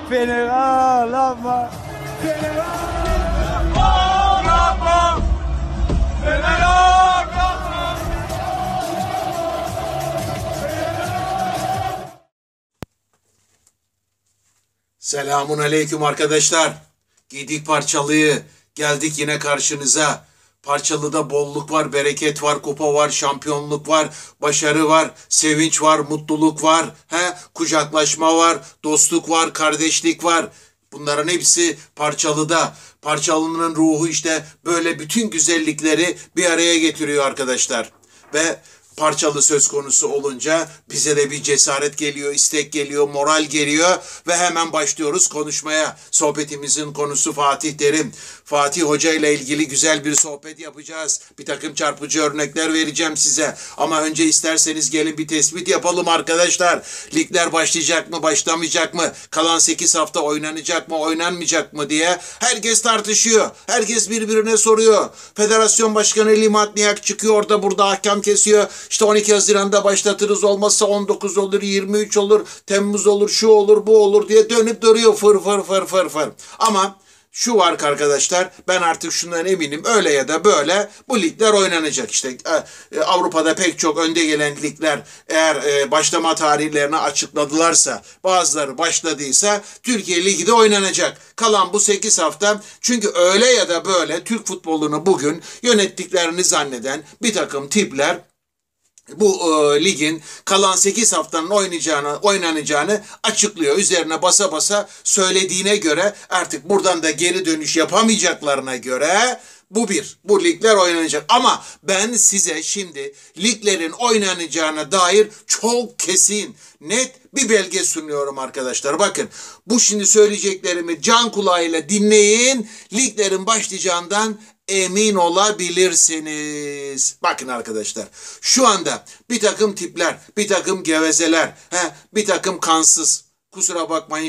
Fener ağlama. Fener Ağlama, Fener ağlama. Selamun aleyküm arkadaşlar. Giydik parçalıyı. Geldik yine karşınıza. Parçalıda bolluk var, bereket var, kupa var, şampiyonluk var, başarı var, sevinç var, mutluluk var, kucaklaşma var, dostluk var, kardeşlik var. Bunların hepsi parçalıda. Parçalının ruhu işte böyle bütün güzellikleri bir araya getiriyor arkadaşlar. Ve parçalı söz konusu olunca bize de bir cesaret geliyor, istek geliyor, moral geliyor ve hemen başlıyoruz konuşmaya. Sohbetimizin konusu Fatih Terim. Fatih Hoca ile ilgili güzel bir sohbet yapacağız. Bir takım çarpıcı örnekler vereceğim size. Ama önce isterseniz gelin bir tespit yapalım arkadaşlar. Ligler başlayacak mı, başlamayacak mı? Kalan 8 hafta oynanacak mı, oynanmayacak mı diye herkes tartışıyor. Herkes birbirine soruyor. Federasyon Başkanı Limatniak çıkıyor orada burada ahkam kesiyor. İşte 12 Haziran'da başlatırız, olmazsa 19 olur, 23 olur, Temmuz olur, şu olur, bu olur diye dönüp duruyor fır. Ama şu var arkadaşlar, ben artık şundan eminim, öyle ya da böyle bu ligler oynanacak. İşte Avrupa'da pek çok önde gelen ligler eğer başlama tarihlerini açıkladılarsa, bazıları başladıysa Türkiye Ligi de oynanacak. Kalan bu 8 hafta, çünkü öyle ya da böyle Türk futbolunu bugün yönettiklerini zanneden bir takım tipler bu ligin kalan 8 haftanın oynanacağını açıklıyor. Üzerine basa basa söylediğine göre, artık buradan da geri dönüş yapamayacaklarına göre bu ligler oynanacak. Ama ben size şimdi liglerin oynanacağına dair çok kesin, net bir belge sunuyorum arkadaşlar. Bakın, bu şimdi söyleyeceklerimi can kulağıyla dinleyin. Liglerin başlayacağından emin olabilirsiniz. Bakın arkadaşlar, şu anda bir takım tipler, bir takım gevezeler, bir takım kansız, kusura bakmayın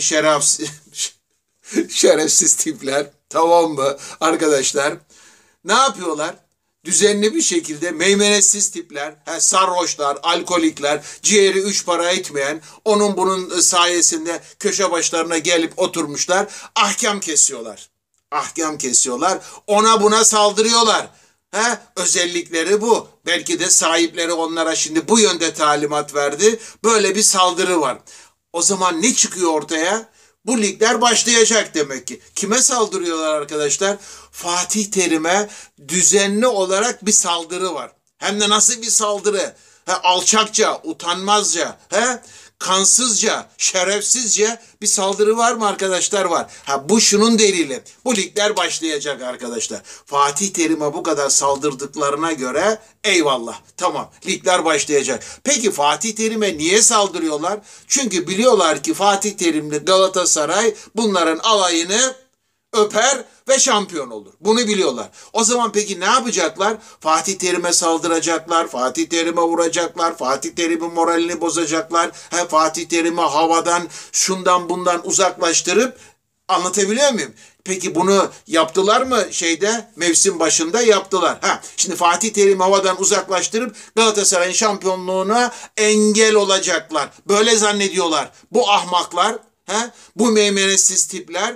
şerefsiz tipler, tamam mı arkadaşlar? Ne yapıyorlar? Düzenli bir şekilde meymenetsiz tipler, sarhoşlar, alkolikler, ciğeri 3 para etmeyen, onun bunun sayesinde köşe başlarına gelip oturmuşlar, ahkam kesiyorlar. Ahkam kesiyorlar, ona buna saldırıyorlar. Özellikleri bu. Belki de sahipleri onlara şimdi bu yönde talimat verdi. Böyle bir saldırı var. O zaman ne çıkıyor ortaya? Bu ligler başlayacak demek ki. Kime saldırıyorlar arkadaşlar? Fatih Terim'e düzenli olarak bir saldırı var. Hem de nasıl bir saldırı? Alçakça, utanmazca, kansızca, şerefsizce bir saldırı var mı arkadaşlar? Var. Bu şunun delili. Bu ligler başlayacak arkadaşlar. Fatih Terim'e bu kadar saldırdıklarına göre eyvallah. Tamam, ligler başlayacak. Peki Fatih Terim'e niye saldırıyorlar? Çünkü biliyorlar ki Fatih Terim'le Galatasaray bunların alayını öper ve şampiyon olur. Bunu biliyorlar. O zaman peki ne yapacaklar? Fatih Terim'e saldıracaklar, Fatih Terim'e vuracaklar, Fatih Terim'in moralini bozacaklar, Fatih Terim'i havadan şundan bundan uzaklaştırıp, anlatabiliyor muyum? Peki bunu yaptılar mı mevsim başında yaptılar. Şimdi Fatih Terim'i havadan uzaklaştırıp Galatasaray'ın şampiyonluğuna engel olacaklar. Böyle zannediyorlar. Bu ahmaklar, bu meymenetsiz tipler,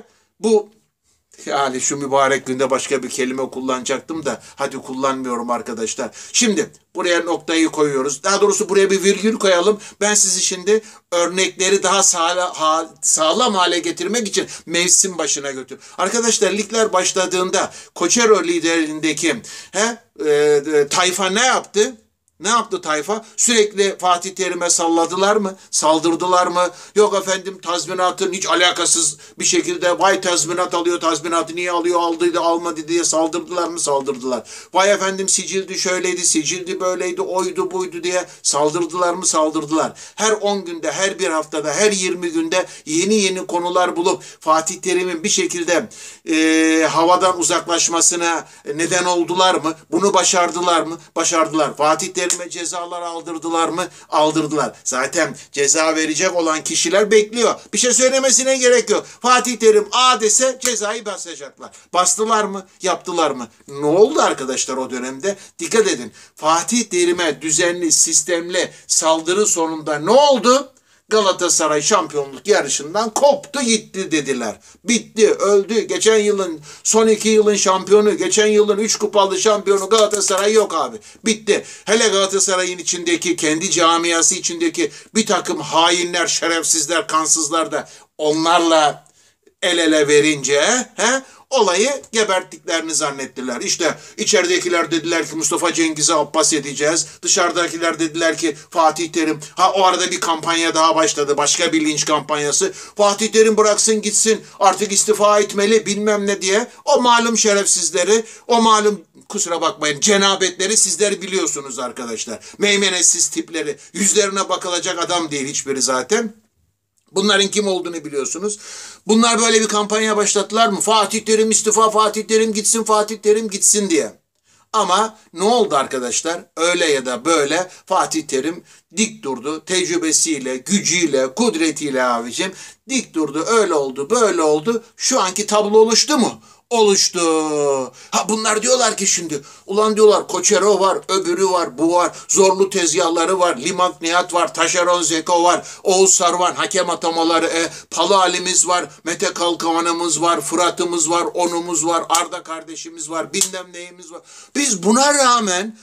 yani şu mübarek günde başka bir kelime kullanacaktım da hadi kullanmıyorum arkadaşlar. Şimdi buraya noktayı koyuyoruz. Daha doğrusu buraya bir virgül koyalım. Ben sizi şimdi örnekleri daha sağlam hale getirmek için mevsim başına götür. Arkadaşlar, ligler başladığında Koçero liderliğindeki tayfa ne yaptı? Ne yaptı tayfa? Sürekli Fatih Terim'e salladılar mı? Saldırdılar mı? Yok efendim, tazminatın hiç alakasız bir şekilde vay tazminat alıyor, tazminatı niye alıyor, aldıydı almadı diye saldırdılar mı? Saldırdılar. Vay efendim, sicildi şöyleydi, sicildi böyleydi, oydu buydu diye saldırdılar mı? Saldırdılar. Her 10 günde, her bir haftada, her 20 günde yeni konular bulup Fatih Terim'in bir şekilde havadan uzaklaşmasına neden oldular mı? Bunu başardılar mı? Başardılar. Fatih Terim cezalar aldırdılar mı? Aldırdılar. Zaten ceza verecek olan kişiler bekliyor. Bir şey söylemesine gerek yok. Fatih Terim A dese cezayı basacaklar. Bastılar mı? Yaptılar mı? Ne oldu arkadaşlar o dönemde? Dikkat edin. Fatih Terim'e düzenli, sistemli saldırı sonunda ne oldu? Galatasaray şampiyonluk yarışından koptu gitti dediler. Bitti, öldü. Geçen yılın, son 2 yılın şampiyonu, geçen yılın 3 kupalı şampiyonu Galatasaray yok abi. Bitti. Hele Galatasaray'ın içindeki, kendi camiası içindeki bir takım hainler, şerefsizler, kansızlar da onlarla el ele verince olayı geberttiklerini zannettiler. İşte içeridekiler dediler ki Mustafa Cengiz'e Abbas edeceğiz. Dışarıdakiler dediler ki Fatih Terim. O arada bir kampanya daha başladı. Başka bir linç kampanyası. Fatih Terim bıraksın gitsin, artık istifa etmeli bilmem ne diye. O malum şerefsizleri, o malum, kusura bakmayın, cenabetleri sizler biliyorsunuz arkadaşlar. Meymenetsiz tipleri. Yüzlerine bakılacak adam değil hiçbiri zaten. Bunların kim olduğunu biliyorsunuz. Bunlar böyle bir kampanya başlattılar mı? Fatih Terim istifa, Fatih Terim gitsin, Fatih Terim gitsin diye. Ama ne oldu arkadaşlar? Öyle ya da böyle Fatih Terim dik durdu. Tecrübesiyle, gücüyle, kudretiyle abicim dik durdu. Öyle oldu, böyle oldu. Şu anki tablo oluştu mu? Oluştu. Bunlar diyorlar ki şimdi, ulan diyorlar Koçero var, öbürü var, bu var, zorlu tezgahları var, Limak Nihat var, Taşeron Zeko var, Oğuz Sarvan, hakem atamaları, Palı Ali'miz var, Mete Kalkavan'ımız var, Fırat'ımız var, onumuz var, Arda kardeşimiz var, bilmem neyimiz var. Biz buna rağmen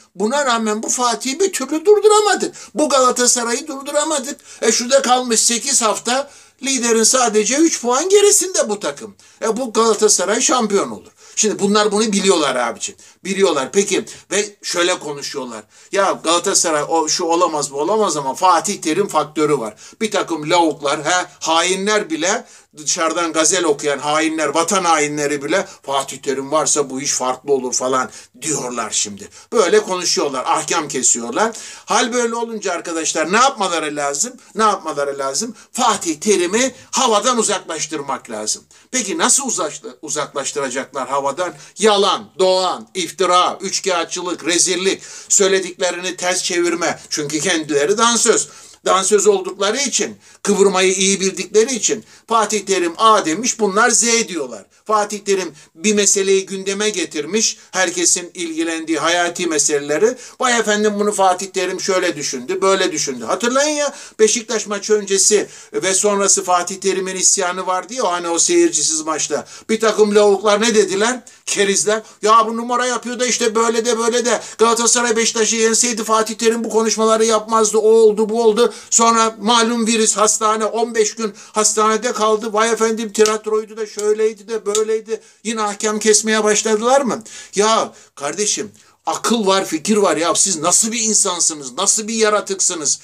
bu Fatih'i bir türlü durduramadık. Bu Galatasaray'ı durduramadık. Şurada kalmış 8 hafta. Liderin sadece 3 puan gerisinde bu takım. Bu Galatasaray şampiyon olur. Şimdi bunlar bunu biliyorlar abiciğim. Biliyorlar. Peki ve şöyle konuşuyorlar. Ya Galatasaray şu olamaz, bu olamaz ama Fatih Terim faktörü var. Bir takım lavuklar, hainler bile, dışarıdan gazel okuyan hainler, vatan hainleri bile Fatih Terim varsa bu iş farklı olur falan diyorlar şimdi. Böyle konuşuyorlar, ahkam kesiyorlar. Hal böyle olunca arkadaşlar ne yapmaları lazım? Ne yapmaları lazım? Fatih Terim'i havadan uzaklaştırmak lazım. Peki nasıl uzaklaştıracaklar havadan? Yalan, dolan, iftira, üçkağıtçılık, rezillik, söylediklerini ters çevirme. Çünkü kendileri dansöz. Dansöz oldukları için, kıvırmayı iyi bildikleri için Fatih Terim A demiş, bunlar Z diyorlar. Fatih Terim bir meseleyi gündeme getirmiş, herkesin ilgilendiği hayati meseleleri. Vay efendim bunu Fatih Terim şöyle düşündü, böyle düşündü. Hatırlayın ya, Beşiktaş maçı öncesi ve sonrası Fatih Terim'in isyanı vardı ya, hani o seyircisiz maçta. Bir takım lavuklar ne dediler? Kerizler. Ya bu numara yapıyor da işte böyle de böyle de. Galatasaray Beşiktaş'ı yenseydi Fatih Terim bu konuşmaları yapmazdı. O oldu, bu oldu. Sonra malum virüs, hastane, 15 gün hastanede kaldı. Vay efendim tiyatroydu da şöyleydi de böyleydi. Yine hakem kesmeye başladılar mı? Ya kardeşim, akıl var, fikir var ya. Siz nasıl bir insansınız? Nasıl bir yaratıksınız?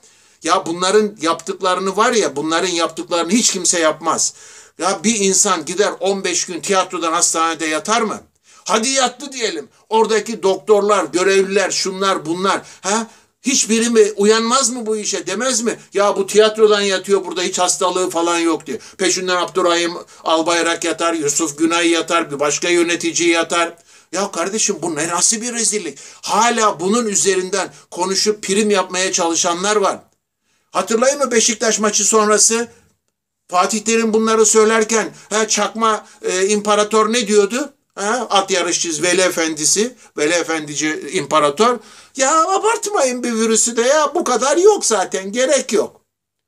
Ya bunların yaptıklarını var ya, bunların yaptıklarını hiç kimse yapmaz. Ya bir insan gider 15 gün tiyatrodan hastanede yatar mı? Hadi yattı diyelim. Oradaki doktorlar, görevliler, şunlar bunlar. Hiçbiri mi uyanmaz mı bu işe, demez mi? Ya bu tiyatrodan yatıyor, burada hiç hastalığı falan yok diye. Peşinden Abdurrahim Albayrak yatar, Yusuf Günay yatar, bir başka yönetici yatar. Ya kardeşim bu ne, nasıl bir rezillik? Hala bunun üzerinden konuşup prim yapmaya çalışanlar var. Hatırlayın mı Beşiktaş maçı sonrası? Fatih Terim bunları söylerken çakma imparator ne diyordu? At yarışçısı, Veli Efendisi, Veli Efendici imparator. Ya abartmayın bir virüsü de ya, bu kadar yok zaten, gerek yok.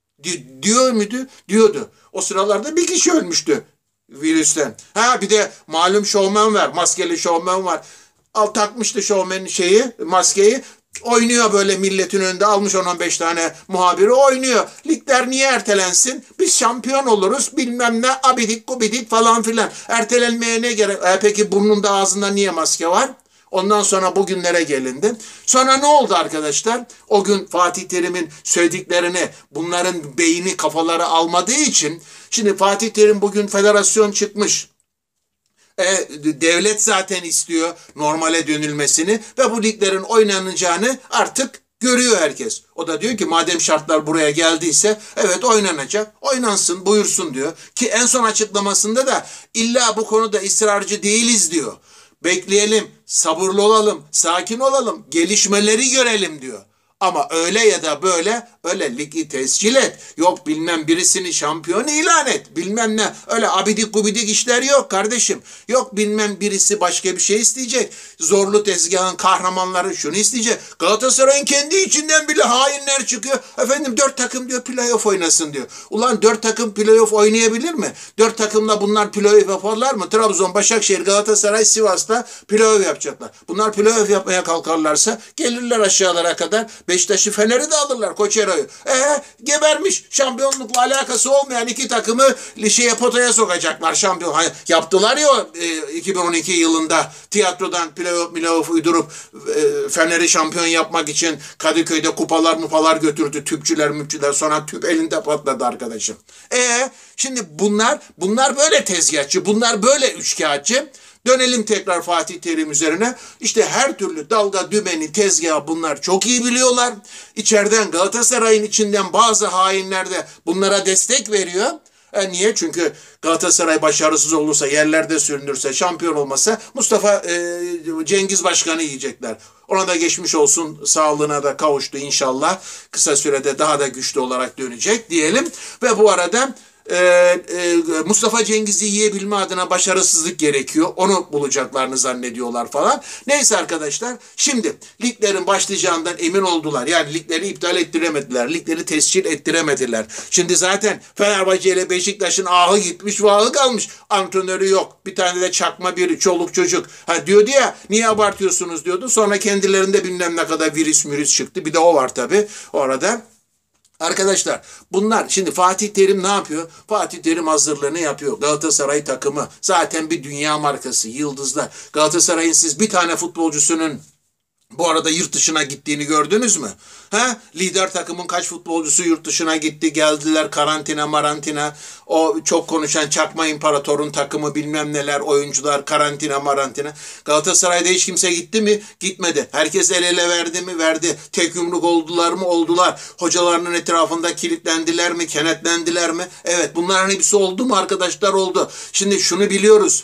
Diyor muydu? Diyordu. O sıralarda bir kişi ölmüştü virüsten. Bir de malum şovmen var, maskeli şovmen var. Takmıştı şovmenin maskeyi. Oynuyor böyle milletin önünde, almış 10-15 tane muhabiri oynuyor. Ligler niye ertelensin? Biz şampiyon oluruz bilmem ne, abidik gubidik falan filan. Ertelenmeye ne gerek? Peki burnunda ağzında niye maske var? Ondan sonra bugünlere gelindi. Sonra ne oldu arkadaşlar? O gün Fatih Terim'in söylediklerini bunların beyni, kafaları almadığı için şimdi Fatih Terim bugün federasyon çıkmış. Devlet zaten istiyor normale dönülmesini ve bu liglerin oynanacağını artık görüyor herkes. O da diyor ki madem şartlar buraya geldiyse evet oynanacak, oynansın, buyursun diyor. Ki en son açıklamasında da illa bu konuda ısrarcı değiliz diyor. Bekleyelim, sabırlı olalım, sakin olalım, gelişmeleri görelim diyor. Ama öyle ya da böyle öyle ligi tescil et. Yok bilmem birisini şampiyon ilan et. Bilmem ne. Öyle abidik gubidik işler yok kardeşim. Yok bilmem birisi başka bir şey isteyecek. Zorlu tezgahın kahramanları şunu isteyecek. Galatasaray'ın kendi içinden bile hainler çıkıyor. Efendim 4 takım diyor playoff oynasın diyor. Ulan 4 takım playoff oynayabilir mi? 4 takımla bunlar playoff yaparlar mı? Trabzon, Başakşehir, Galatasaray, Sivas'ta playoff yapacaklar. Bunlar playoff yapmaya kalkarlarsa gelirler aşağılara kadar. Beşiktaş'ı, Fener'i de alırlar, Koçero'yu. Gebermiş. Şampiyonlukla alakası olmayan iki takımı potaya sokacaklar şampiyon. Yaptılar ya 2012 yılında tiyatrodan playoff uydurup Fener'i şampiyon yapmak için Kadıköy'de kupalar götürdü. Tüpçüler sonra tüp elinde patladı arkadaşım. Şimdi bunlar böyle tezgahçı, bunlar böyle üçkağıtçı. Dönelim tekrar Fatih Terim üzerine. İşte her türlü dalga, dümeni, tezgahı bunlar çok iyi biliyorlar. İçeriden Galatasaray'ın içinden bazı hainler de bunlara destek veriyor. Niye? Çünkü Galatasaray başarısız olursa, yerlerde sürünürse, şampiyon olmasa Mustafa Cengiz Başkan'ı yiyecekler. Ona da geçmiş olsun, sağlığına da kavuştu inşallah. Kısa sürede daha da güçlü olarak dönecek diyelim. Ve bu arada Mustafa Cengiz'i yiyebilme adına başarısızlık gerekiyor. Onu bulacaklarını zannediyorlar falan. Neyse arkadaşlar, şimdi liglerin başlayacağından emin oldular. Yani ligleri iptal ettiremediler. Ligleri tescil ettiremediler. Şimdi zaten Fenerbahçe ile Beşiktaş'ın ahı gitmiş, vahı kalmış. Antrenörü yok. Bir tane de çakma biri, çoluk çocuk. Diyordu ya, niye abartıyorsunuz diyordu. Sonra kendilerinde bilmem ne kadar virüs çıktı. Bir de o var tabii orada. Arkadaşlar bunlar şimdi Fatih Terim ne yapıyor? Fatih Terim hazırlığını yapıyor. Galatasaray takımı zaten bir dünya markası, yıldızlar. Galatasaray'ın siz bir tane futbolcusunun bu arada yurt dışına gittiğini gördünüz mü? Lider takımın kaç futbolcusu yurt dışına gitti, geldiler karantina. O çok konuşan çakma imparatorun takımı bilmem neler, oyuncular karantina. Galatasaray'da hiç kimse gitti mi? Gitmedi. Herkes el ele verdi mi? Verdi. Tek yumruk oldular mı? Oldular. Hocalarının etrafında kilitlendiler mi? Kenetlendiler mi? Evet, bunların hepsi oldu mu arkadaşlar? Oldu. Şimdi şunu biliyoruz.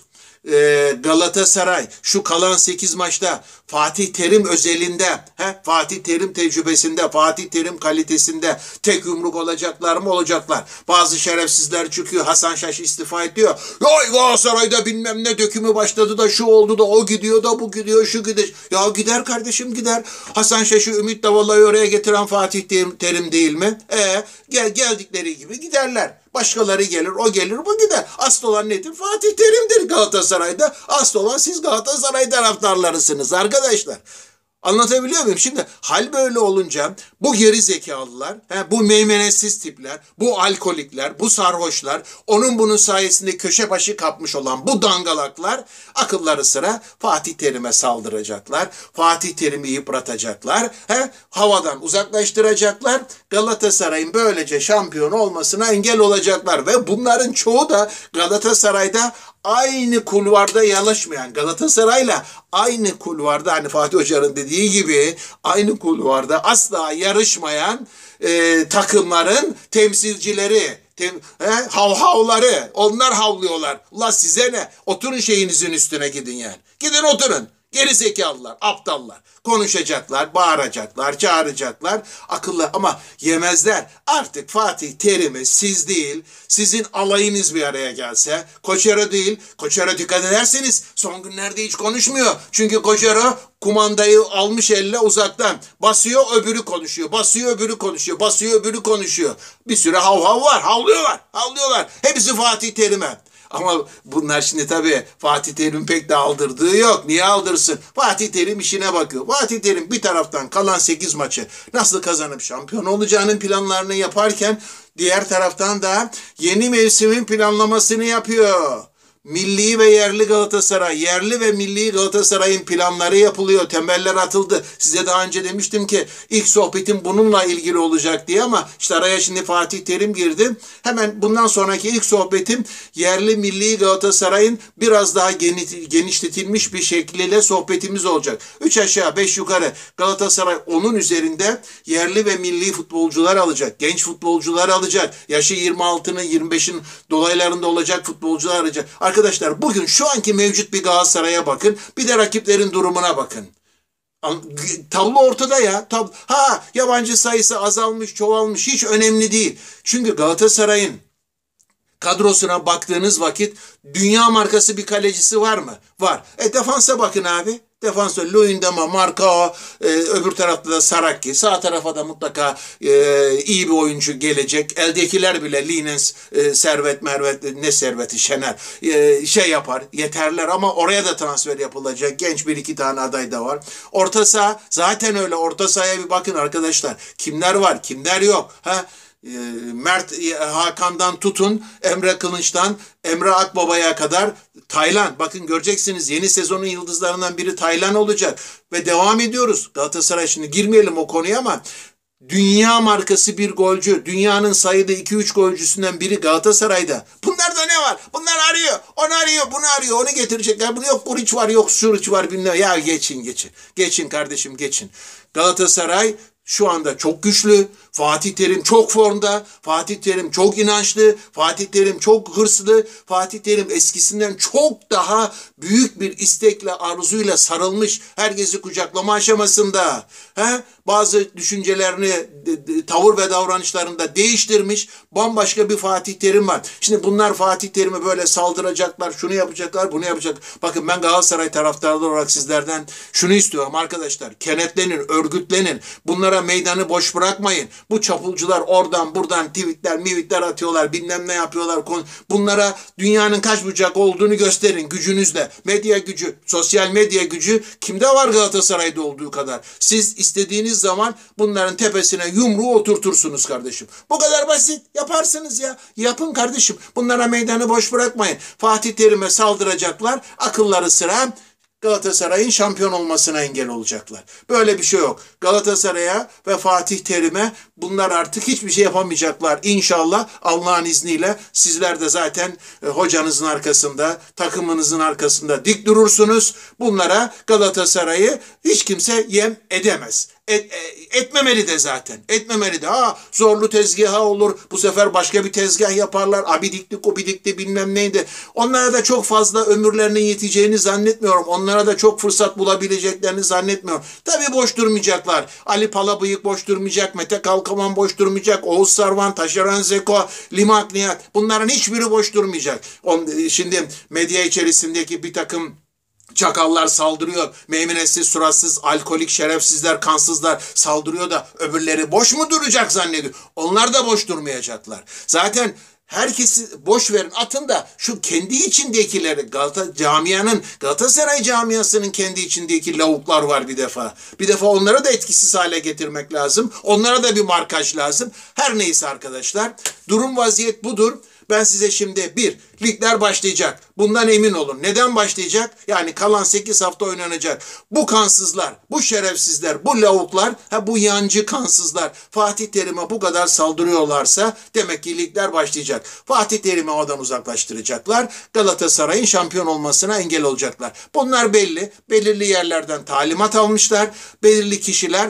Galatasaray şu kalan 8 maçta Fatih Terim özelinde, Fatih Terim tecrübesinde, Fatih Terim kalitesinde tek yumruk olacaklar mı? Olacaklar. Bazı şerefsizler çıkıyor. Hasan Şaş istifa ediyor. Ya Galatasaray'da bilmem ne dökümü başladı da şu oldu da o gidiyor da bu gidiyor, şu gidiyor. Ya gider kardeşim, gider. Hasan Şaş'ı Ümit Davala'yı oraya getiren Fatih Terim değil mi? Geldikleri gibi giderler. Başkaları gelir, o gelir, bu gider. Asıl olan nedir? Fatih Terim'dir Galatasaray'da. Asıl olan siz Galatasaray taraftarlarısınız arkadaşlar. Anlatabiliyor muyum? Şimdi hal böyle olunca bu geri zekalılar, bu meymenetsiz tipler, bu alkolikler, bu sarhoşlar, onun bunun sayesinde köşe başı kapmış olan bu dangalaklar akılları sıra Fatih Terim'e saldıracaklar. Fatih Terim'i yıpratacaklar. Havadan uzaklaştıracaklar. Galatasaray'ın böylece şampiyon olmasına engel olacaklar. Ve bunların çoğu da Galatasaray'da aynı kulvarda yanaşmayan, Galatasaray'la aynı kulvarda, hani Fatih Hoca'nın dediği gibi aynı kulvarda asla yarışmayan takımların temsilcileri, havhavları, onlar havlıyorlar. Ulan size ne? Oturun şeyinizin üstüne gidin yani. Gidin oturun. Geri zekalılar, aptallar. Konuşacaklar, bağıracaklar, çağıracaklar. Akıllı ama yemezler. Artık Fatih Terim'i siz değil, sizin alayınız bir araya gelse, Koçero değil, Koçero dikkat ederseniz son günlerde hiç konuşmuyor. Çünkü Koçero kumandayı almış elle uzaktan. Basıyor, öbürü konuşuyor. Basıyor, öbürü konuşuyor. Basıyor, öbürü konuşuyor. Bir sürü hav var. Havlıyorlar. Hepsi Fatih Terim'e. Ama bunlar şimdi tabii Fatih Terim pek de aldırdığı yok. Niye aldırsın? Fatih Terim işine bakıyor. Fatih Terim bir taraftan kalan 8 maçı nasıl kazanıp şampiyon olacağının planlarını yaparken diğer taraftan da yeni mevsimin planlamasını yapıyor. Milli ve yerli Galatasaray, yerli ve milli Galatasaray'ın planları yapılıyor, temeller atıldı. Size daha önce demiştim ki ilk sohbetim bununla ilgili olacak diye ama işte araya şimdi Fatih Terim girdi. Hemen bundan sonraki ilk sohbetim yerli milli Galatasaray'ın biraz daha genişletilmiş bir şekliyle sohbetimiz olacak. 3 aşağı 5 yukarı Galatasaray onun üzerinde yerli ve milli futbolcular alacak, genç futbolcular alacak, yaşı 26'nın 25'in dolaylarında olacak futbolcular alacak. Arkadaşlar bugün şu anki mevcut bir Galatasaray'a bakın. Bir de rakiplerin durumuna bakın. Tablo ortada ya. Yabancı sayısı azalmış, çoğalmış hiç önemli değil. Çünkü Galatasaray'ın kadrosuna baktığınız vakit dünya markası bir kalecisi var mı? Var. Defansa bakın abi. Defansa Luyendama, Marcao, öbür tarafta da Saracchi. Sağ tarafa da mutlaka iyi bir oyuncu gelecek. Eldekiler bile Lines, Servet, Mervet, ne Servet'i, Şener şey yapar, yeterler ama oraya da transfer yapılacak. Genç bir iki tane aday da var. Orta saha zaten öyle. Orta sahaya bir bakın arkadaşlar. Kimler var, kimler yok? Mert Hakan'dan tutun, Emre Kılınç'tan Emre Akbaba'ya kadar Taylan. Bakın göreceksiniz yeni sezonun yıldızlarından biri Taylan olacak. Ve devam ediyoruz. Galatasaray, şimdi girmeyelim o konuya ama dünya markası bir golcü. Dünyanın sayıda 2-3 golcüsünden biri Galatasaray'da. Bunlarda ne var? Bunlar arıyor. Onu arıyor, bunu arıyor. Onu getirecekler. Bunu yok Buriç var, yok Suriç var bilmem. Ya geçin. Geçin kardeşim geçin. Galatasaray şu anda çok güçlü. Fatih Terim çok formda. Fatih Terim çok inançlı. Fatih Terim çok hırslı. Fatih Terim eskisinden çok daha büyük bir istekle, arzuyla sarılmış. Herkesi kucaklama aşamasında. Bazı düşüncelerini, tavır ve davranışlarında değiştirmiş. Bambaşka bir Fatih Terim var. Şimdi bunlar Fatih Terim'e böyle saldıracaklar. Şunu yapacaklar, bunu yapacak. Bakın ben Galatasaray taraftarı olarak sizlerden şunu istiyorum arkadaşlar. Kenetlenin, örgütlenin. Bunlara meydanı boş bırakmayın. Bu çapulcular oradan buradan tweetler atıyorlar, bilmem ne yapıyorlar. Bunlara dünyanın kaç bucak olduğunu gösterin gücünüzle. Medya gücü, sosyal medya gücü kimde var Galatasaray'da olduğu kadar. Siz istediğiniz zaman bunların tepesine yumruğu oturtursunuz kardeşim. Bu kadar basit. Yaparsınız ya. Yapın kardeşim. Bunlara meydanı boş bırakmayın. Fatih Terim'e saldıracaklar. Akılları sıra Galatasaray'ın şampiyon olmasına engel olacaklar. Böyle bir şey yok. Galatasaray'a ve Fatih Terim'e bunlar artık hiçbir şey yapamayacaklar. İnşallah Allah'ın izniyle sizler de zaten hocanızın arkasında, takımınızın arkasında dik durursunuz. Bunlara Galatasaray'ı hiç kimse yem edemez. Etmemeli de zaten. Etmemeli de. Zorlu tezgahı olur. Bu sefer başka bir tezgah yaparlar. Abidikli, kubidikli bilmem neydi. Onlara da çok fazla ömürlerinin yeteceğini zannetmiyorum. Onlara da çok fırsat bulabileceklerini zannetmiyorum. Tabii boş durmayacaklar. Ali Palabıyık boş durmayacak. Mete Kalkavan boş durmayacak. Oğuz Sarvan, Taşeron Zeko, Limak Nihat. Bunların hiçbiri boş durmayacak. Şimdi medya içerisindeki bir takım çakallar saldırıyor. Meymenetsiz, suratsız, alkolik, şerefsizler, kansızlar saldırıyor da öbürleri boş mu duracak zannediyor. Onlar da boş durmayacaklar. Zaten herkesi boş verin, atın da şu kendi içindekileri, Galatasaray camiasının kendi içindeki lavuklar var bir defa. Bir defa onları da etkisiz hale getirmek lazım. Onlara da bir markaj lazım. Her neyse arkadaşlar, durum vaziyet budur. Ben size şimdi ligler başlayacak. Bundan emin olun. Neden başlayacak? Yani kalan 8 hafta oynanacak. Bu kansızlar, bu şerefsizler, bu lavuklar, bu yancı kansızlar Fatih Terim'e bu kadar saldırıyorlarsa demek ki ligler başlayacak. Fatih Terim'i oradan uzaklaştıracaklar. Galatasaray'ın şampiyon olmasına engel olacaklar. Bunlar belli. Belirli yerlerden talimat almışlar. Belirli kişiler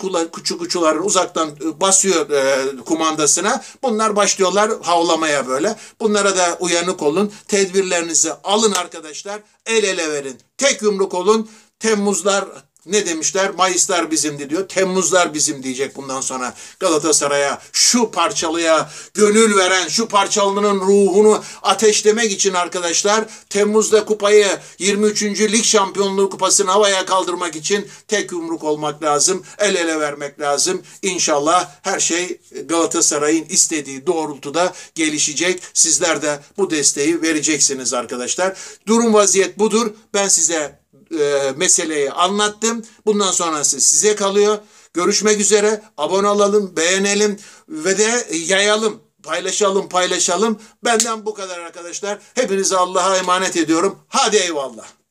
küçük uzaktan basıyor kumandasına. Bunlar başlıyorlar havlamaya böyle. Bunlara da uyanık olun. Tedbirlerinizi alın arkadaşlar. El ele verin. Tek yumruk olun. Temmuzlar ne demişler? Mayıslar bizimdi diyor. Temmuzlar bizim diyecek bundan sonra Galatasaray'a. Şu parçalıya gönül veren, şu parçalının ruhunu ateşlemek için arkadaşlar Temmuz'da kupayı 23. Lig Şampiyonluğu kupasını havaya kaldırmak için tek yumruk olmak lazım. El ele vermek lazım. İnşallah her şey Galatasaray'ın istediği doğrultuda gelişecek. Sizler de bu desteği vereceksiniz arkadaşlar. Durum vaziyet budur. Ben size meseleyi anlattım. Bundan sonrası size kalıyor. Görüşmek üzere. Abone olalım, beğenelim ve de yayalım. Paylaşalım. Benden bu kadar arkadaşlar. Hepinizi Allah'a emanet ediyorum. Hadi eyvallah.